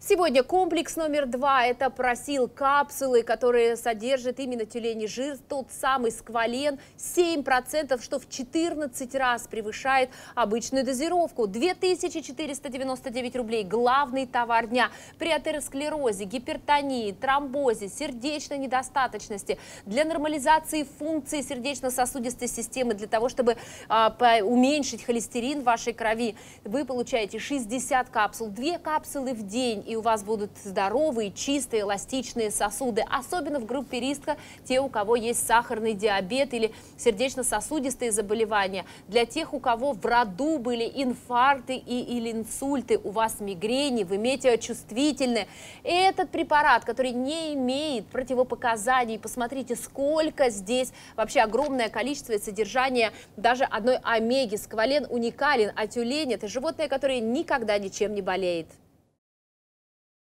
Сегодня комплекс номер 2 – это просил капсулы, которые содержат именно тюленей жир, тот самый сквален, 7%, что в 14 раз превышает обычную дозировку. 2499 рублей – главный товар дня. При атеросклерозе, гипертонии, тромбозе, сердечной недостаточности, для нормализации функции сердечно-сосудистой системы, для того, чтобы уменьшить холестерин в вашей крови, вы получаете 60 капсул, 2 капсулы в день. И у вас будут здоровые, чистые, эластичные сосуды. Особенно в группе риска те, у кого есть сахарный диабет или сердечно-сосудистые заболевания. Для тех, у кого в роду были инфаркты или инсульты, у вас мигрени, вы метеочувствительны. Этот препарат, который не имеет противопоказаний, посмотрите, сколько здесь вообще огромное количество и содержание даже одной омеги. Сквален уникален, а тюлень – это животное, которое никогда ничем не болеет.